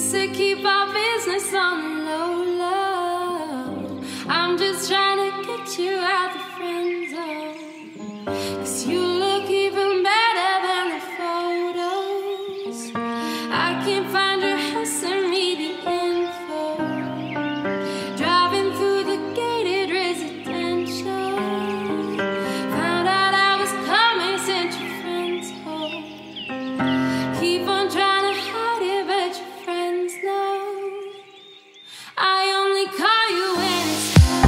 said keep our business on the low, low. I'm just trying to get you out the friend zone, 'cause you look even better than the photos. I can't find your house and read the info. Driving through the gated residential, found out I was coming, sent your friends home. Keep on trying to hide it, but your friends know. I only call you when it's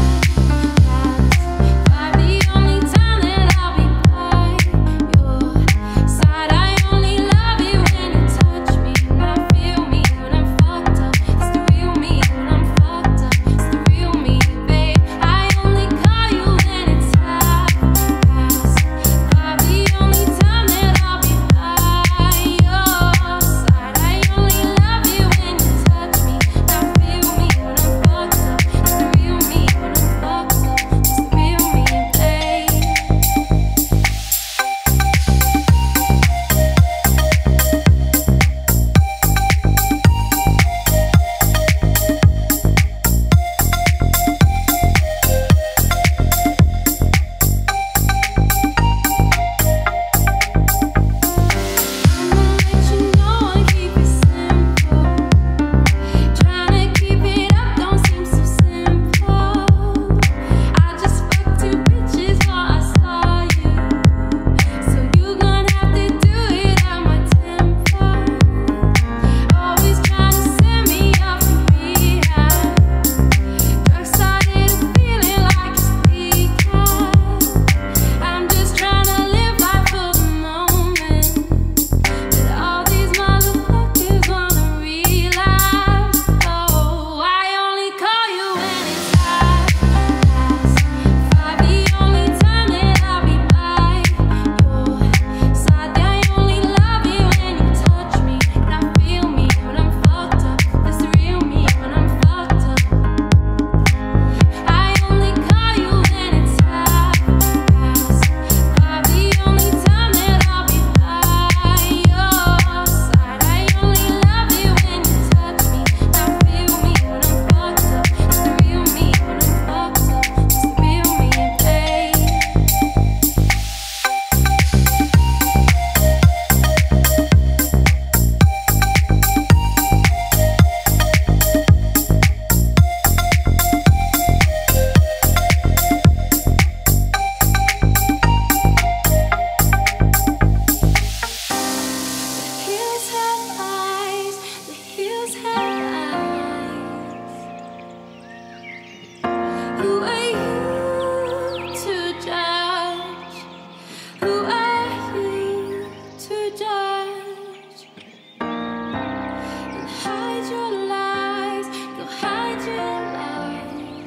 time. The only time that I'll be by your side. I only love you when you touch me, when I feel me, when I'm fucked up. It's the real me when I'm fucked up. It's the real me, babe. I only call you when it's half past five. The only time that I'll be by your side. I only love you when you touch me, when I feel me, when I'm fucked up. It's the real me when I'm fucked up. It's the real me, babe. I'ma let you know and keep it simple. Tryna keep it up don't seem so simple. I just fucked 2 bitches while I saw you, so you gon' have to do it at my tempo. Always tryna send me off to rehab. Drugs started feeling like it's legal. I'm just tryna live life for the moment, but all these motherfuckers wanna relapse. Oh, I only call you when it's half past five. The only time that I'll be by your side. I only love you when you touch me, when I feel me, when I'm fucked up. It's the real me when I'm fucked up. I only call you when it's half past five. The only time that I'll be by your side. I only love you when you touch me, when I feel me, when I'm fucked up. It's the real me when I'm fucked up. It's the real me, babe. The hills have eyes, the hills have eyes. Who are you to judge? Who are you to judge? And hide your lies, go hide your lies.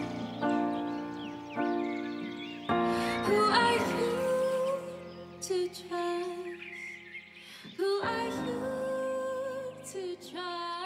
Who are you to trust? Who are you to trust?